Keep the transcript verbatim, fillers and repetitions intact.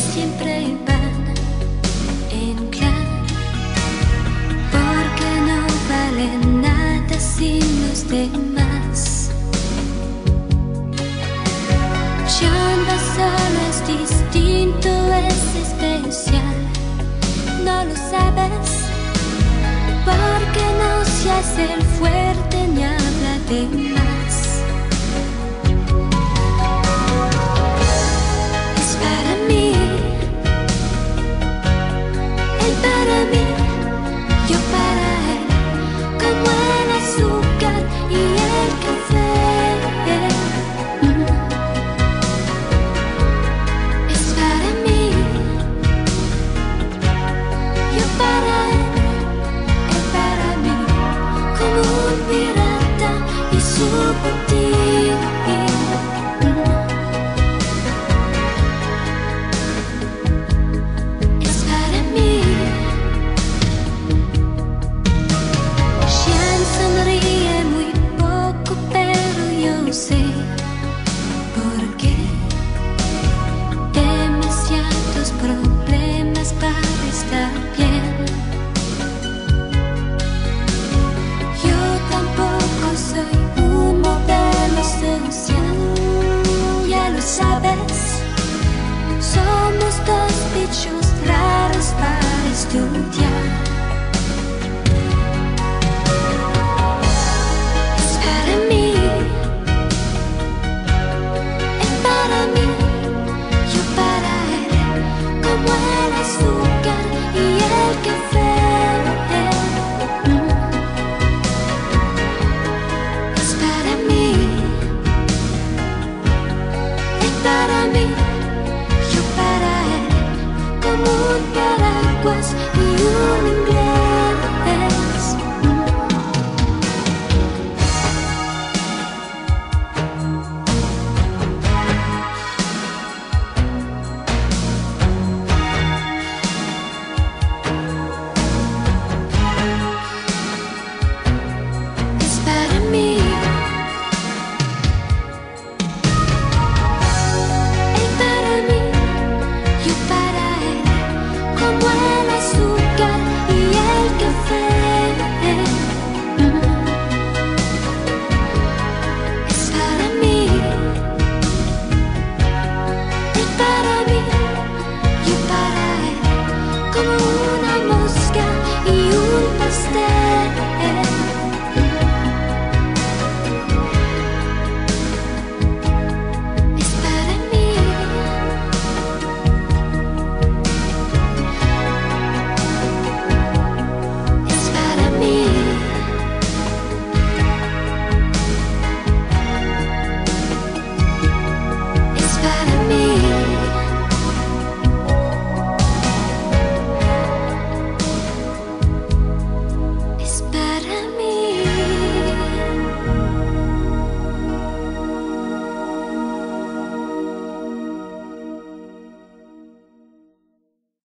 siempre van en clan, porque no valen nada sin los demás. Chamba solo es distinto, es especial. No lo sabes, porque no se hace el fuerte ni habla de más. Es para mí, él para mí, yo para él, como el azúcar y el café. Es para mí, yo para él, él para mí, como un pirata y su botín. Es para mí. Xian sonríe muy poco, pero yo sé por qué. Demasiados problemas para estar bien. Yo tampoco soy un modelo social, ya lo sabes. Somos dos bichos raros para estudiar.